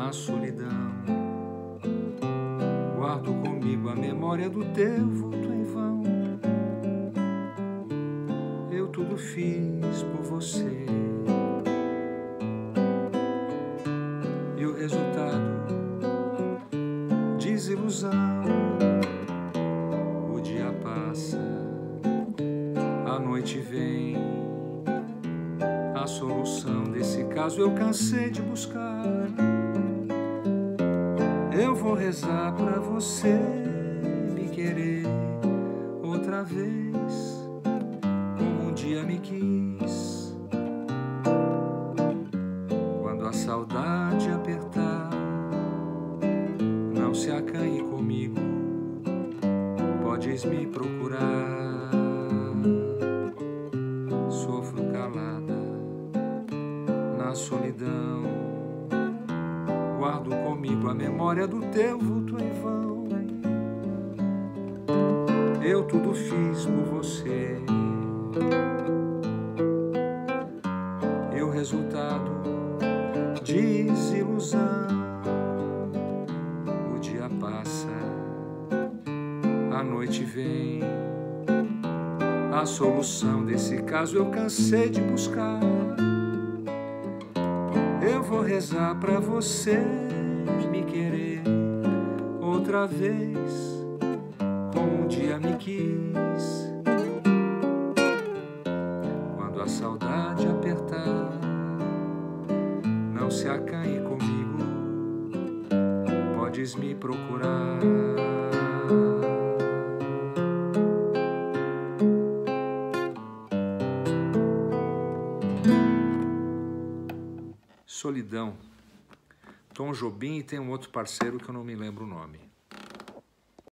na solidão. Guardo comigo a memória do teu vulto em vão. Eu tudo fiz por você, e o resultado, desilusão. O dia passa, a noite vem. A solução desse caso eu cansei de buscar. Eu vou rezar pra você me querer outra vez, como um dia me quis. Quando a saudade apertar, não se acanhe comigo, podes me procurar. Sofro calada na solidão, guardo comigo a memória do teu vulto em vão. Eu tudo fiz por você, e o resultado, desilusão. O dia passa, a noite vem. A solução desse caso eu cansei de buscar. Eu vou rezar pra você me querer outra vez, como um dia me quis. Quando a saudade apertar, não se acanhe comigo, podes me procurar. Solidão, Tom Jobim, e tem um outro parceiro que eu não me lembro o nome.